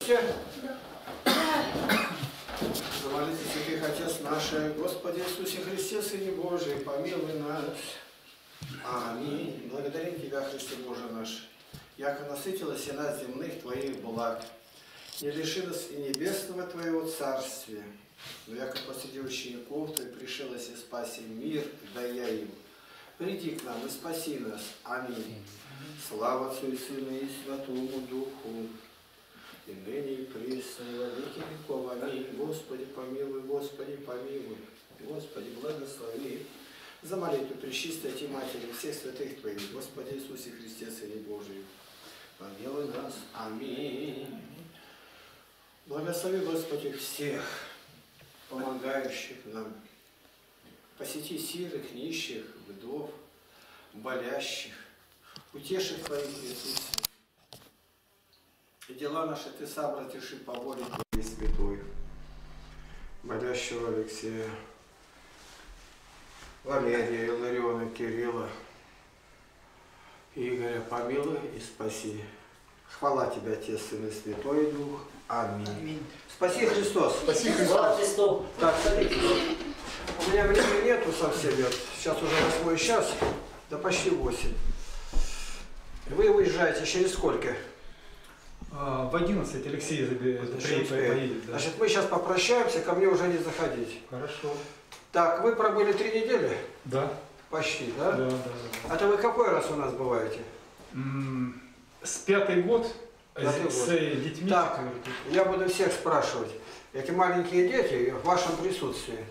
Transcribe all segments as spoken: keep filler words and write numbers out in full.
Замолитесь, святых Отец наш, Господи Иисусе Христе, Сыне Божий, помилуй нас. Аминь. Благодарим Тебя, Христе Боже наш, яко насытилась и нас земных Твоих благ, не лишилась и небесного Твоего царствия, но яко посреди учеников Твоих пришелась и спаси мир, дая им. Приди к нам и спаси нас. Аминь. Слава Отцу и Сыну и Святому Духу, и ныне и присно, и во веки веков. Аминь. Господи, помилуй, Господи, помилуй, Господи, благослови. За молитву Пречистой Ти Матери всех святых Твоих, Господи Иисусе Христе, Сыне Божий, помилуй нас. Аминь. Благослови, Господи, всех помогающих нам. Посети сирых, нищих, вдов, болящих, утеши Твоих, Иисусе. И дела наши Ты сам разреши по воле Твоей святой. Болящего Алексея, Валерия, Илариона, Кирилла, Игоря, помилуй и спаси. Хвала Тебя, Отец, Сын и Святой Дух. Аминь. Аминь. Спаси Христос. Спаси Христос. Так, смотрите, у меня времени нету совсем, сейчас уже восьмой час, да почти восемь. Вы уезжаете через сколько? А, в одиннадцать Алексей поедет. Да. Значит, мы сейчас попрощаемся, ко мне уже не заходить. Хорошо. Так, вы пробыли три недели? Да. Почти, да? Да, да, да. Это вы какой раз у нас бываете? М -м, с пятый год, пятый с, год. с детьми. Так, я буду всех спрашивать. Эти маленькие дети в вашем присутствии.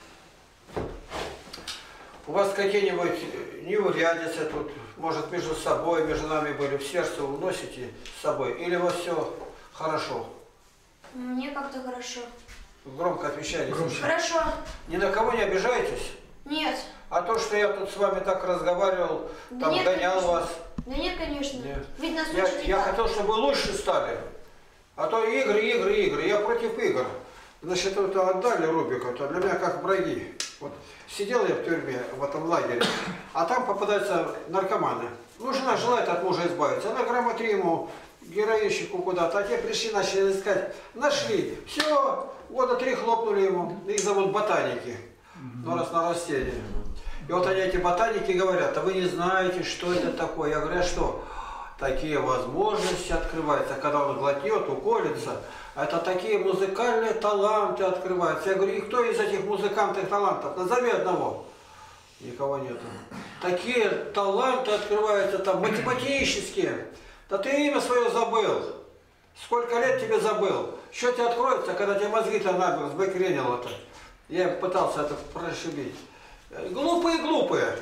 У вас какие-нибудь неурядицы тут, может, между собой, между нами были, в сердце уносите с собой? Или у вас все хорошо? Мне как-то хорошо. Громко отвечайте. Хорошо. Ни на кого не обижаетесь? Нет. А то, что я тут с вами так разговаривал, Да там нет, гонял конечно. вас. Да нет, конечно. Нет. Ведь нас Я, учат не я так. хотел, чтобы вы лучше стали. А то игры, игры, игры. Я против игр. Значит, вот отдали Рубика, это для меня как враги. Вот сидел я в тюрьме, в этом лагере, а там попадаются наркоманы. Ну, жена желает от мужа избавиться. Она грамотри ему, героинщику куда-то, а те пришли, начали искать. Нашли. Все, года три хлопнули ему. Их зовут ботаники. Ну, раз на растение. И вот они, эти ботаники, говорят, а вы не знаете, что это такое. Я говорю, а что? Такие возможности открываются, когда он глотнет, уколется. Это такие музыкальные таланты открываются. Я говорю, и кто из этих музыкантных талантов? Назови одного. Никого нету. Такие таланты открываются там, математические. Да ты имя свое забыл. Сколько лет тебе забыл? Что тебе откроется, когда тебе мозги-то набил, сбэкренило-то? Я пытался это прошибить. Глупые-глупые.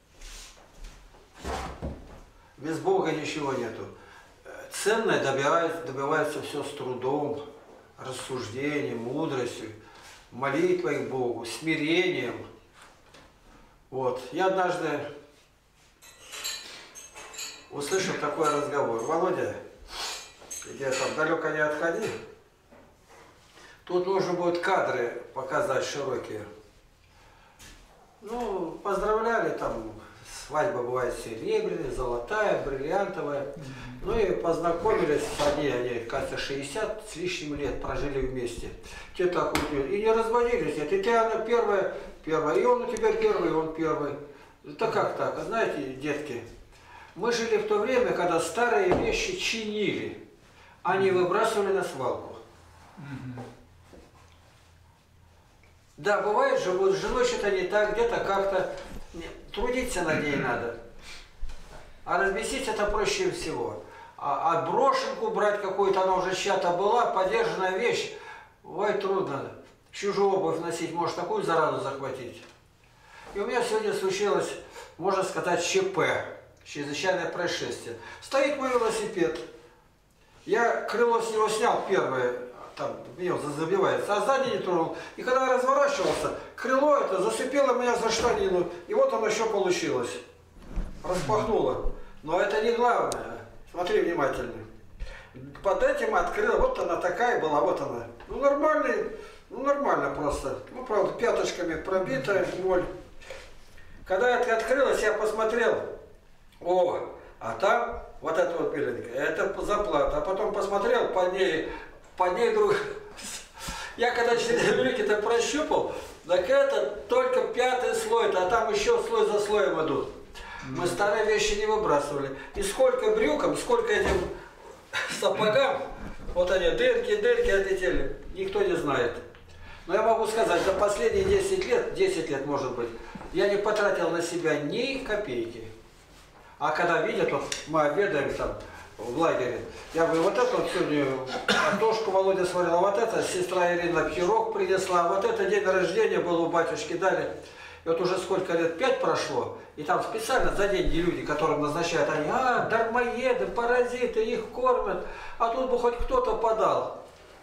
Без Бога ничего нету. Ценное добивается, добивается все с трудом, рассуждением, мудростью, молитвой к Богу, смирением. Вот. Я однажды услышал такой разговор. Володя, где там далеко не отходи. Тут нужно будет кадры показать широкие. Ну, поздравляли там. Свадьба бывает серебряная, золотая, бриллиантовая. Mm-hmm. Ну и познакомились, они, они, кажется, шестьдесят с лишним лет прожили вместе. Те так вот, и не разводились. Нет. И ты, она первая, первая, и он у тебя первый, и он первый. Это как так? Знаете, детки, мы жили в то время, когда старые вещи чинили, а не выбрасывали на свалку. Mm-hmm. Да, бывает же, вот с женой что-то не так, где-то как-то. Трудиться над ней надо. А разбесить это проще всего. А, а брошенку брать какую-то, она уже чья-то была, подержанная вещь, ой, трудно. Чужую обувь носить, может такую заразу захватить. И у меня сегодня случилось, можно сказать, ЧП, чрезвычайное происшествие. Стоит мой велосипед. Я крыло с него снял первое, там, меня забивается, а сзади не тронул. И когда я разворачивался, крыло это зацепило меня за штанину, и вот оно еще получилось. Распахнуло. Но это не главное. Смотри внимательно. Под этим открыла, вот она такая была, вот она. Ну нормальный, ну нормально просто. Ну правда, пяточками пробитая, ноль. Когда это открылось, я посмотрел, о, а там вот это вот беленькое, это заплата. А потом посмотрел, под ней под ней друг. Я когда через брюки-то прощупал, так это только пятый слой, а там еще слой за слоем идут. Мы старые вещи не выбрасывали. И сколько брюкам, сколько этим сапогам, вот они, дырки, дырки отлетели, никто не знает. Но я могу сказать, за последние десять лет, десять лет может быть, я не потратил на себя ни копейки. А когда видят, вот мы обедаем там в лагере, я говорю, вот это вот сегодня картошку Володя сварила, вот это сестра Ирина пирог принесла, вот это день рождения был у батюшки, дали. И вот уже сколько лет, пять прошло, и там специально за деньги люди, которым назначают, они, а, дармоеды, паразиты, их кормят, а тут бы хоть кто-то подал.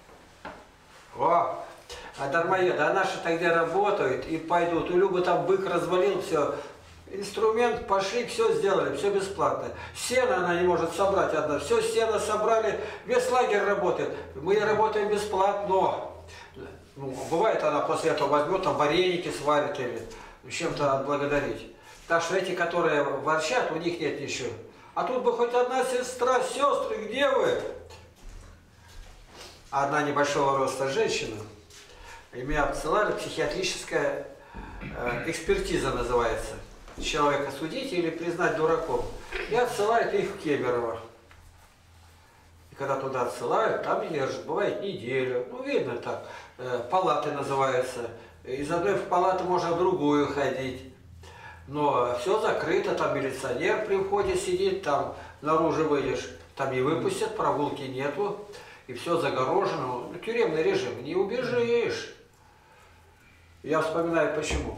О, а дармоеды, а наши-то где работают и пойдут, у Любы там бык развалил, все, инструмент, пошли, все сделали, все бесплатно. Сено она не может собрать одна, все сено собрали, весь лагерь работает, мы работаем бесплатно. Ну, бывает, она после этого возьмет, там вареники сварит или чем-то отблагодарить. Так что эти, которые ворчат, у них нет ничего. А тут бы хоть одна сестра, сестры, где вы? Одна небольшого роста женщина, и меня отсылали, психиатрическая э, экспертиза называется. Человека судить или признать дураком. И отсылают их в Кемерово. И когда туда отсылают, там держат, бывает неделю. Ну, видно так. Э, палаты называются. Из одной в палату можно в другую ходить. Но все закрыто, там милиционер при входе сидит, там наружу выйдешь, там не выпустят, прогулки нету. И все загорожено. Ну, тюремный режим, не убежишь. Я вспоминаю, почему.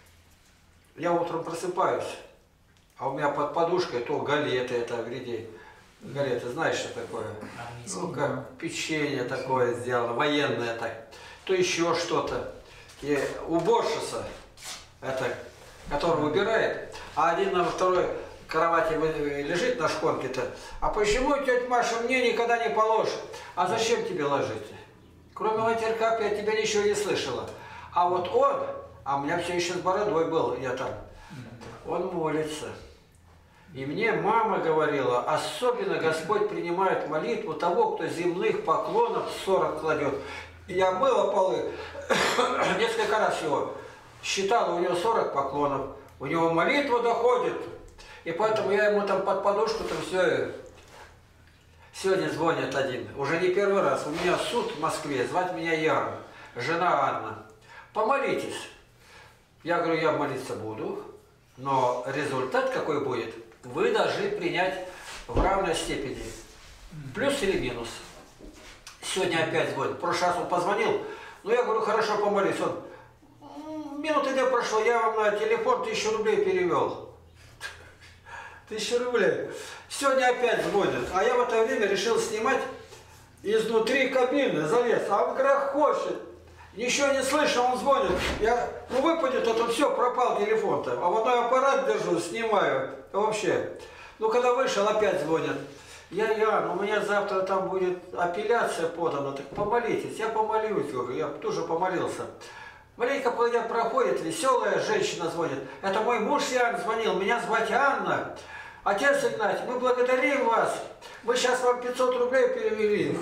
Я утром просыпаюсь, а у меня под подушкой то галеты, это гряди. Галеты, знаешь, что такое? Ну, как печенье такое сделано, военное так. То еще что-то. И уборщица, это, который выбирает, а один на второй кровати лежит на шконке-то. А почему, тетя Маша, мне никогда не положишь? А зачем тебе ложить? Кроме матерка я тебя ничего не слышала. А вот он, а у меня все еще с бородой был, я там, он молится. И мне мама говорила, особенно Господь принимает молитву того, кто земных поклонов сорок кладет. И я мыла полы несколько раз его, считала, у него сорок поклонов, у него молитва доходит. И поэтому я ему там под подушку там все. Сегодня звонит один, уже не первый раз. У меня суд в Москве, звать меня Яна, жена Анна. Помолитесь. Я говорю, я молиться буду, но результат какой будет, вы должны принять в равной степени. Плюс или минус. Сегодня опять звонит. В прошлый раз он позвонил, ну я говорю, хорошо, помолись. Он, минуты две прошло, я вам на телефон тысячу рублей перевел. Тысячу рублей. Сегодня опять звонит, а я в это время решил снимать изнутри кабины, залез, а он грохочет. Ничего не слышу, он звонит. Я, ну выпадет, это все, пропал телефон-то. А вот я аппарат держу, снимаю. Вообще. Ну когда вышел, опять звонят. Я, Ян, у меня завтра там будет апелляция подана, так помолитесь. Я помолюсь, говорю, я тоже помолился. Маленько пройдя проходит, веселая женщина звонит. Это мой муж Ян звонил, меня звать Анна. Отец Игнатий, мы благодарим вас. Мы сейчас вам пятьсот рублей перевели.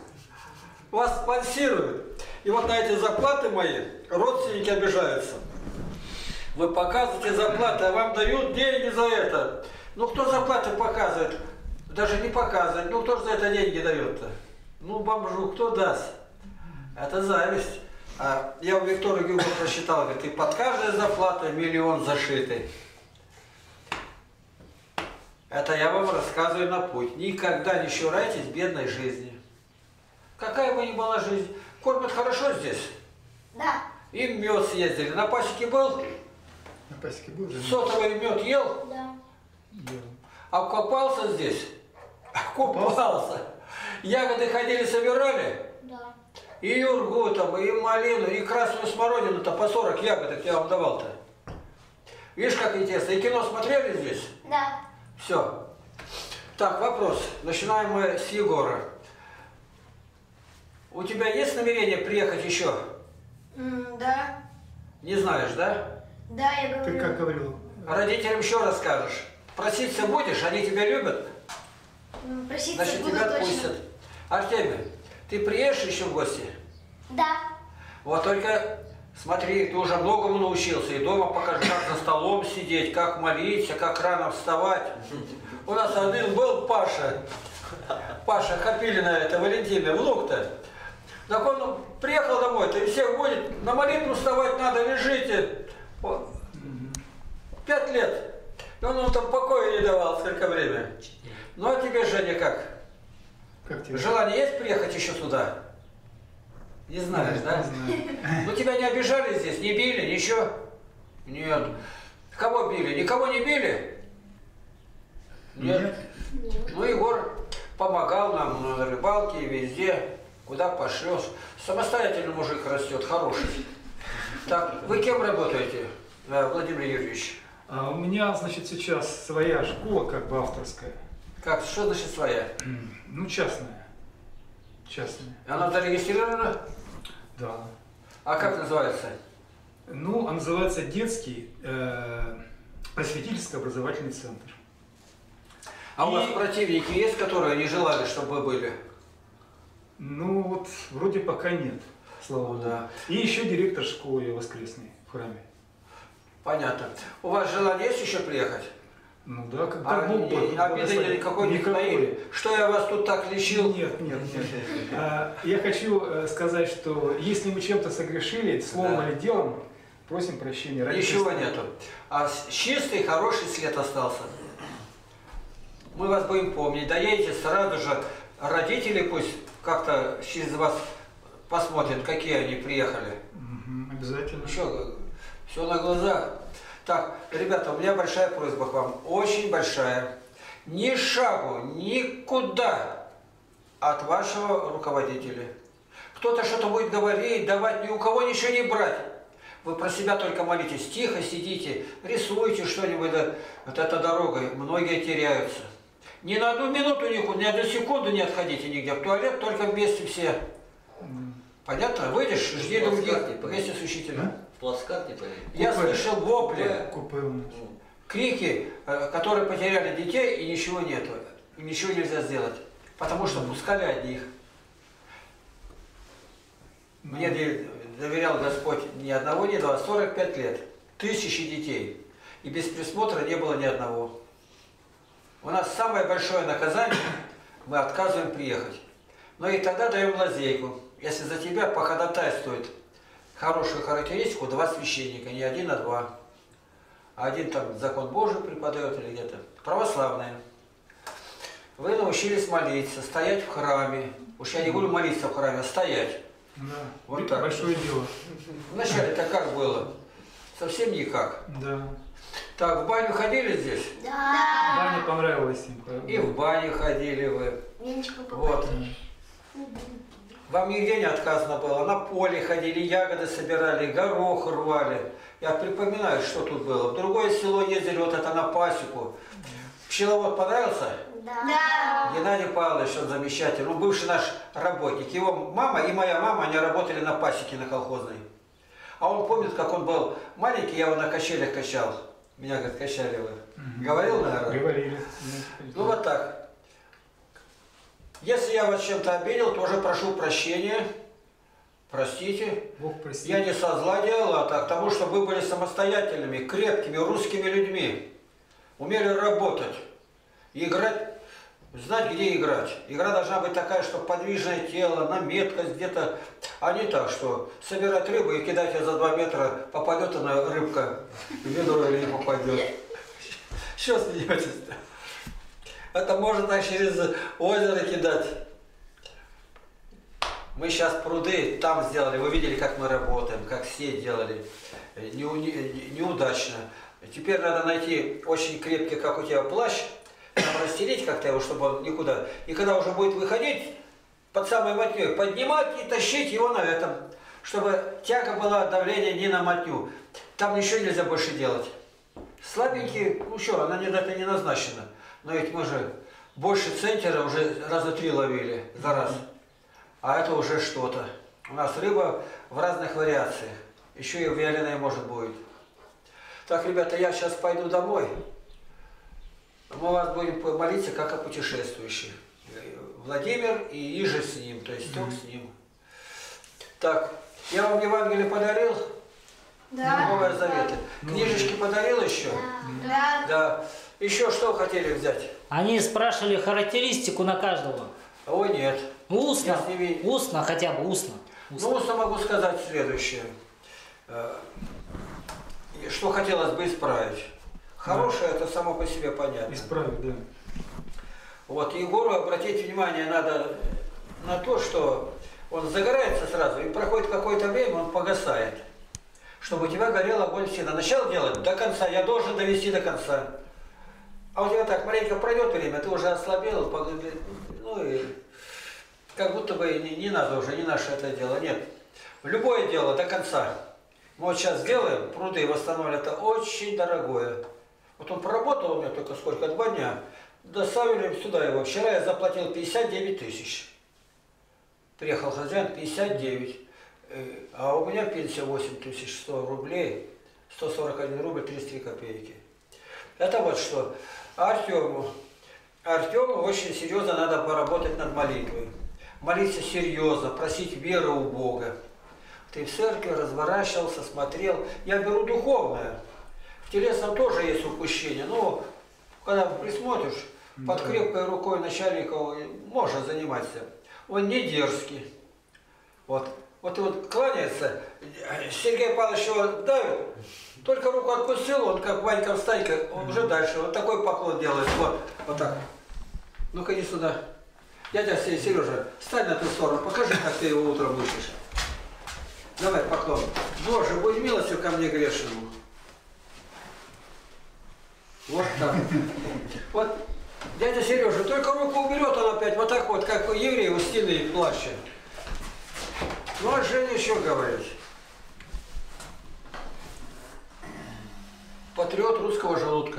Вас спонсируют. И вот на эти зарплаты мои родственники обижаются. Вы показываете зарплаты, а вам дают деньги за это. Ну кто зарплаты показывает? Даже не показывает. Ну кто же за это деньги дает-то? Ну бомжу кто даст? Это зависть. А я у Виктора Гюго прочитал, говорит, и под каждой зарплатой миллион зашитый. Это я вам рассказываю на путь. Никогда не чурайтесь бедной жизни. Какая бы ни была жизнь. Кормят хорошо здесь? Да. И мед съездили. На пасеке был? На пасеке был? Да. Сотовый мед ел? Да. Ел. А купался здесь? Купался. Ягоды ходили, собирали? Да. И юргу там, и малину, и красную смородину-то по сорок ягодок я вам давал-то. Видишь, как интересно. И кино смотрели здесь? Да. Все. Так, вопрос. Начинаем мы с Егора. У тебя есть намерение приехать еще? М, да. Не знаешь, да? Да, я Ты говорю. как говорил? Родителям еще расскажешь. Проситься будешь, они тебя любят, М, Проситься значит буду тебя точно. отпустят. Артемий, Ты приедешь еще в гости? Да. Вот только смотри, ты уже многому научился. И дома покажи, как за столом сидеть, как молиться, как рано вставать. У нас один был Паша. Паша Хапилина, это Валентина, внук-то. Так он приехал домой-то и всех водит, на молитву вставать надо, лежите. Вот. Пять лет. И он, он там покоя не давал сколько время. Ну а тебе, Женя, как? Как тебе? Желание есть приехать еще сюда? Не знаешь, да? Не знаю. Ну тебя не обижали здесь, не били, ничего? Нет. Кого били? Никого не били? Нет. Ну Егор помогал нам на рыбалке и везде, куда пошлешь. Самостоятельный мужик растет, хороший. Так, вы кем работаете, Владимир Юрьевич? А у меня, значит, сейчас своя школа, как бы авторская. Как, что значит своя? Ну, частная. Частная. Она зарегистрирована? Да. А как называется? Ну, он называется детский э, просветительско-образовательный центр. А у вас И- противники есть, которые не желали, чтобы вы были? Ну, вот, вроде пока нет, слава богу. Да. И еще директор школы воскресной в храме. Понятно. У вас желание есть еще приехать? Ну да, когда А, Бог и- бы- обиды благословит. никакой не Никакой. стоит? Что я вас тут так лечил? Нет, нет, нет. А, Я хочу э, сказать, что если мы чем-то согрешили, словом Да. или делом, просим прощения. ради Ничего Христа. нету. А с- чистый, хороший след остался. Мы вас будем помнить. Доедете сразу же. Родители пусть как-то через вас посмотрят, какие они приехали. Мгм, обязательно. Еще все на глазах. Так, ребята, у меня большая просьба к вам. Очень большая. Ни шагу, никуда от вашего руководителя. Кто-то что-то будет говорить, давать, ни у кого ничего не брать. Вы про себя только молитесь, тихо сидите, рисуйте что-нибудь. Да, вот эта дорога, многие теряются. Ни на одну минуту, ни на одну секунду не отходите нигде. В туалет только вместе все. Понятно? Выйдешь, жди Ну, других плацкарте вместе с учителем. В плацкарте поедем. Я Купе. слышал вопли, Купе у нас. крики, э, которые потеряли детей, и ничего нету. И ничего нельзя сделать. Потому что пускали одних. Мне де- доверял Господь ни одного, ни два, сорок пять лет. Тысячи детей. И без присмотра не было ни одного. У нас самое большое наказание, мы отказываем приехать. Но и тогда даем лазейку. Если за тебя походатайствует хорошую характеристику два священника, не один, а два. А один там закон Божий преподает или где-то. Православные. Вы научились молиться, стоять в храме. Уж я не буду молиться в храме, а стоять. Да. Вот так. Большое дело. Вначале-то как было? Совсем никак. Да. Так, в баню ходили здесь? Да. Ване понравилось им. И в баню ходили вы. Венчику Вот. попадешь. Вам нигде не отказано было. На поле ходили, ягоды собирали, горох рвали. Я припоминаю, что тут было. В другое село ездили, вот это на пасеку. Пчеловод понравился? Да. Геннадий Павлович, он замечательный. Ну, бывший наш работник. Его мама и моя мама, они работали на пасеке на колхозной. А он помнит, как он был маленький, я его на качелях качал. Меня, говорит, качали вы. Говорил, наверное? Говорили. Ну, вот так. Если я вас чем-то обидел, тоже прошу прощения. Простите. Бог прости. Я не со зла делал, а так, потому что вы были самостоятельными, крепкими, русскими людьми. Умели работать. И играть, знать, где играть. Игра должна быть такая, что подвижное тело, на меткость где-то. А не так, что собирать рыбу и кидать ее за два метра, попадет она, рыбка, в ведро или не попадет. Что смеетесь-то? Это можно так через озеро кидать. Мы сейчас пруды там сделали, вы видели, как мы работаем, как сеть делали. Неу- не- неудачно. Теперь надо найти очень крепкий, как у тебя плащ, там расстелить как-то его, чтобы он никуда. И когда уже будет выходить, под самой мотней поднимать и тащить его на этом, чтобы тяга была, давление не на мотню. Там ничего нельзя больше делать. Слабенький, ну что, она не, это не назначена. Но ведь мы же больше центнера уже раза три ловили за раз. А это уже что-то. У нас рыба в разных вариациях. Еще и вяленая может будет. Так, ребята, я сейчас пойду домой. Мы вас будем молиться, как о путешествующих. Владимир и Иже с ним, то есть Тёк с ним. Так, я вам Евангелие подарил? Да. Новое Завета. Книжечки подарил еще? Да. Да. Еще что хотели взять? Они спрашивали характеристику на каждого. О, нет. Устно. Я с ними- Устно, хотя бы устно. Устно. Ну, устно могу сказать следующее. Э, Что хотелось бы исправить. Хорошее, это само по себе понятно. Исправить, да. Вот, Егору обратить внимание надо на то, что он загорается сразу, и проходит какое-то время, он погасает. Чтобы у тебя горел огонь всегда. Начал делать до конца, я должен довести до конца. А у тебя так, маленько пройдет время, ты уже ослабел, пог- ну и как будто бы не, не надо уже, не наше это дело. Нет, любое дело до конца. Мы вот сейчас сделаем, пруды восстановили, это очень дорогое. Вот он поработал у меня только сколько, два дня. Доставили сюда его. Вчера я заплатил пятьдесят девять тысяч. Приехал хозяин, пятьдесят девять. Э, А у меня пенсия восемь тысяч сто рублей. сто сорок один рубль тридцать три копейки. Это вот что. Артему. Артему очень серьезно надо поработать над молитвой. Молиться серьезно, просить веры у Бога. Ты в церкви разворачивался, смотрел. Я беру духовное. В телесном тоже есть упущение. Но когда присмотришь, под крепкой рукой начальника можно заниматься. Он не дерзкий. Вот. Вот и вот кланяется, Сергей Павлович его давит, только руку отпустил, он как Ванька встанька, он уже дальше, вот такой поклон делает, вот, вот так. Ну-ка иди сюда. Дядя Сережа, встань на ту сторону, покажи, как ты его утром учишь. Давай поклон. Боже, будь милостив ко мне грешному. Вот так. Вот дядя Сережа, только руку уберет он опять, вот так вот, как еврей у стены плача. Ну, а Женя еще говорит. Патриот русского желудка.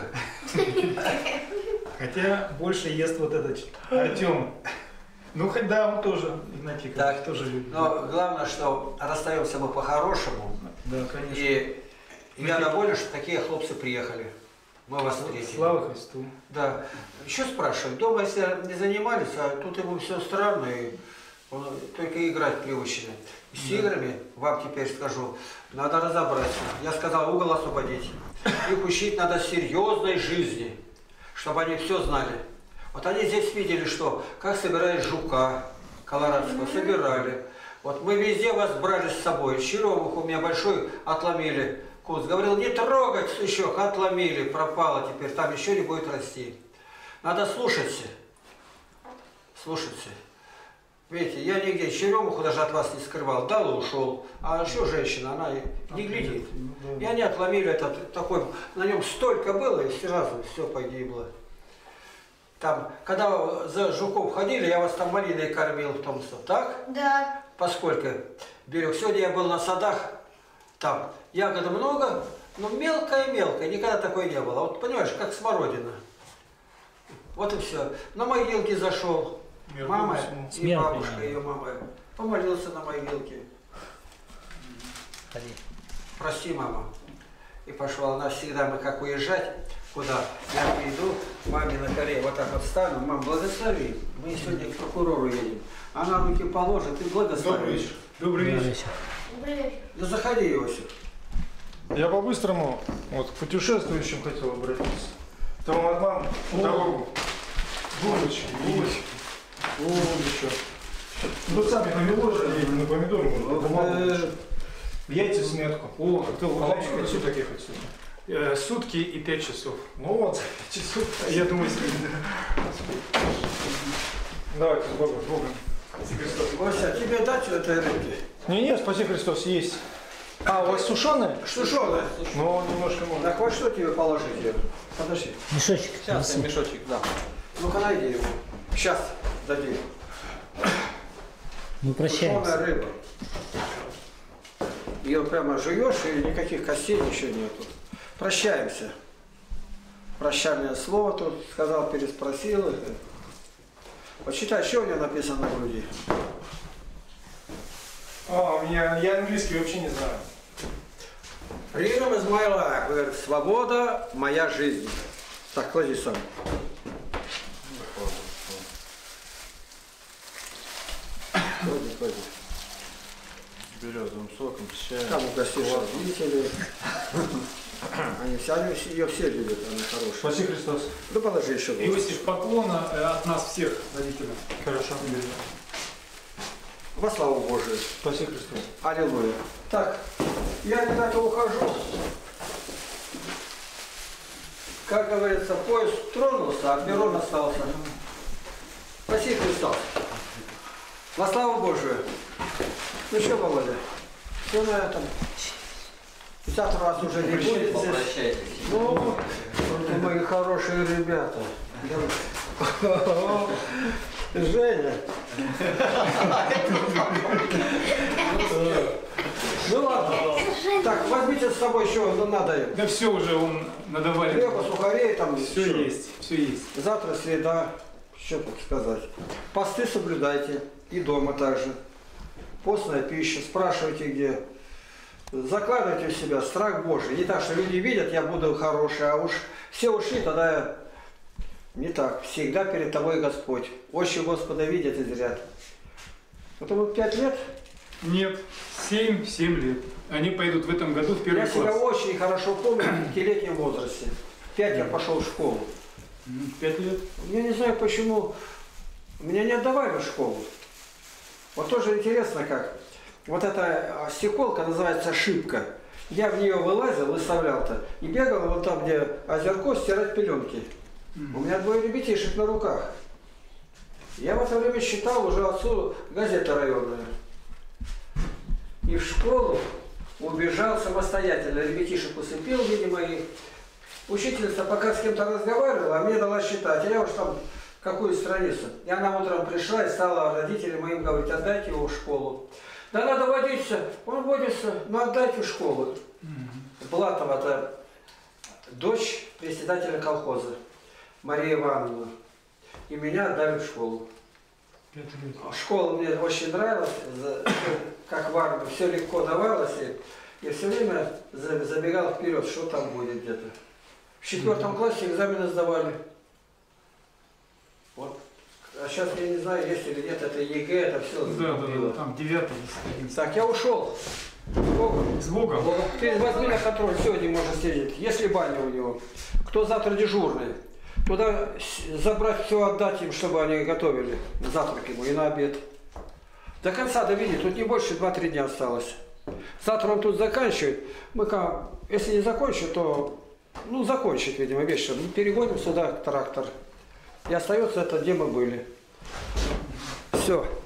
Хотя больше ест вот этот Артем. Ну, хоть да, он тоже, Игнатий, Так, тоже любит. но главное, что расстаемся мы по-хорошему. Да, конечно. И я доволен, что такие хлопцы приехали. Мы вас встретили. Слава Христу. Да. Еще спрашивают, дома если не занимались, а тут ему все странно, и он только играть привычно. С Да. играми, вам теперь скажу, надо разобраться. Я сказал, угол освободить. Их учить надо серьезной жизни, чтобы они все знали. Вот они здесь видели, что, как собирают жука колорадского, собирали. Вот мы везде вас брали с собой. Черемух у меня большой отломили. Куст говорил, не трогать сучок, отломили, пропало теперь, там еще не будет расти. Надо слушаться. Слушаться. Видите, я нигде черемуху даже от вас не скрывал, дал и ушел. А еще женщина, она не глядит. И они отломили этот такой, на нем столько было, и сразу все погибло. Там, когда за жуков ходили, я вас там малиной кормил в том, что так? Да. Поскольку берег. Сегодня я был на садах, там ягоды много, но мелкая-мелкая, никогда такой не было. Вот понимаешь, как смородина. Вот и все. На могилке зашел. Между Мама прочим. и Смерть, бабушка наверное. ее мама помолился на могилке. Ходи. Прости, мама. И пошла. Она всегда, мы как уезжать, куда? Я приду, маме на коле вот так вот стану, мам, благослови. Мы сегодня к прокурору едем. Она руки положит и благослови. Добрый вечер. Добрый вечер. Добрый вечер. Да заходи, Иосиф. Я по-быстрому вот, к путешествующим хотел обратиться. Там вот вам дорогу. Булочки, булочки. Вот еще. Ну сами помидоры, на помидоры можно помолоть. Яйца в сметку. О, кто А вам сколько вот суток ехать сюда? э, сутки и пять часов. Ну вот, часов. Я думаю, сегодня. Давайте, с Богом, с Богом. Ося, тебе дать этой рыбки? Не-не, спаси Христос, есть. А, у вас сушеные? Штушеная. Ну, немножко можно. Так вот что тебе положить? Подожди. Мешочек. Сейчас я неси. мешочек дам. Ну-ка найди его. Сейчас дадим. Мы Тушеная прощаемся. рыба. Ее прямо жуешь, и никаких костей еще нету. Прощаемся. Прощальное слово тут сказал, переспросил. Вот читай, что у него написано на груди. А, у меня, я английский вообще не знаю. Freedom is my life. Говорит, свобода – моя жизнь. Так, клади сам. березовым соком, с чаем. Там угостишь родителей. Они все, они все- ее все любят, она хорошая. Спаси Христос. Ну положи еще. вот. Иосиф, поклона э, от нас всех родителям. Хорошо. Во славу Божию. Спаси Христос. Аллилуйя. Так, я куда-то ухожу. Как говорится, поезд тронулся, а перрон остался. Спаси Христос. Во славу Божию. Ну что, Володя, все на этом. Завтра вас уже не будет здесь. Попрощайтесь. Ну, мои хорошие ребята. Женя. Ну ладно. Так, возьмите с собой еще, ну надо им. Да все уже, он надавали. Хлеба, сухарей там. Все еще. есть, все есть. Завтра среда. Что тут сказать? Посты соблюдайте. И дома также. Постная пища. Спрашивайте где. Закладывайте в себя страх Божий. Не так, что люди видят, я буду хороший, а уж все ушли, тогда я... Не так. Всегда перед тобой Господь. Очи Господа видят и зрят. Потому пять лет Нет, семь, семь лет. Они пойдут в этом году в первый я себя класс. очень хорошо помню в пятилетнем возрасте. В пять я пошел в школу. М, Пять лет. Я не знаю почему. Меня не отдавали в школу. Вот тоже интересно как. Вот эта стеколка называется шибка. Я в нее вылазил, выставлял-то. И бегал вот там, где озерко, стирать пеленки. У меня двое ребятишек на руках. Я в это время читал уже отцу газеты районные. И в школу убежал самостоятельно. Ребятишек усыпил, видимо, и учительница пока с кем-то разговаривала, а мне дала считать. А я уж там какую страницу. И она утром пришла и стала родителям моим говорить, отдайте его в школу. Да надо водиться, он водится, но отдайте в школу. Блатова, это дочь председателя колхоза, Мария Ивановна. И меня отдали в школу. Пять лет. Школа мне очень нравилась, за- как в армии, все легко давалось. И я все время за- забегал вперед, что там будет где-то. В четвертом классе экзамены сдавали. Вот. А сейчас я не знаю, есть или нет, это ЕГЭ, это все Да, да, да, там девятый, одиннадцатый. Так, я ушел. С Богом. С Богом. Ты возьми на контроль, сегодня можно сидеть. Если баня у него. Кто завтра дежурный? Туда с- забрать все, отдать им, чтобы они готовили на завтрак ему и на обед. До конца довели, тут не больше два-три дня осталось. Завтра он тут заканчивает. Мы как, если не закончим, то ну закончит, видимо, вечером. Мы перегоним сюда трактор. И остается это, где мы были. Все.